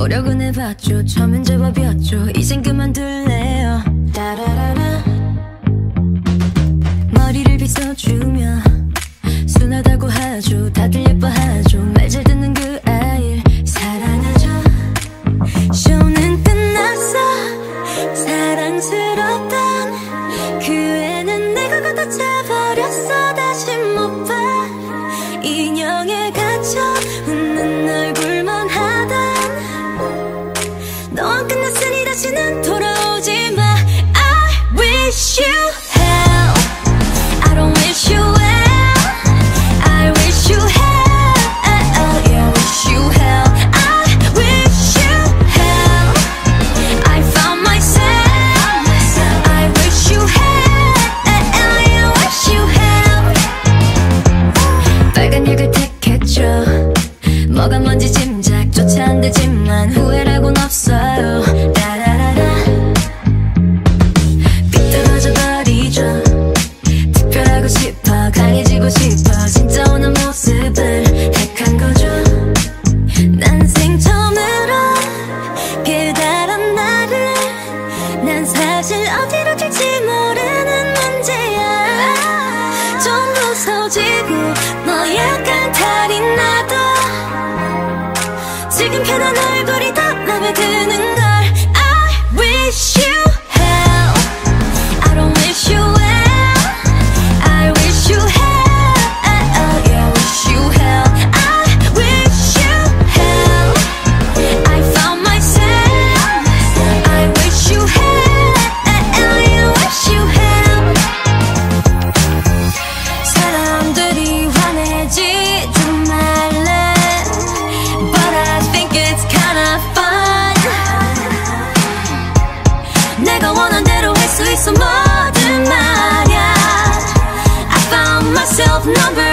노력은 해봤죠. 처음엔 제법이었죠. 이젠 그만둘래요. 따라라라. 머리를 빗어주며 순하다고 하죠. 다들 예뻐하죠. 말 잘 듣는 그 아이를 사랑하죠. 쇼는 끝났어. 사랑스럽던 그 애는 내가 걷어차버렸어. 다시 못 봐. 인형에 갇혀 웃는 얼굴만 하던 너와 끝났으니 다시는 돌아오지 마. I wish you hell. I don't wish you well. I wish you hell. Yeah, I wish you hell. I wish you hell. I found myself. I wish you hell. Yeah, I wish you hell. 빨간 약을 택했죠. 뭐가 뭔지 짐작조차 안 되지만 후회라고는 없어요. 라라라라. 삐뚤어져 버리죠. 특별하고 싶어 강해지고 싶어 진짜 오는 모습을 택한 거죠. 난생 처음으로 깨달은 나를 난 사실 어디로 튈지 모르는 문제야. 좀 무서워지고 너 약간 탈이 나도 지금 편한 얼굴이 더 맘에 드는 걸. I wish you hell. I don't wish you well. I wish you hell. Yeah, I wish you hell. I wish you hell. I found myself. I wish you hell. Yeah, I wish you hell. 사람들이 화내지도 말래. But I think it's kinda fun. 내가 원한 대로 할 수 있어 뭐든 말야. I found myself number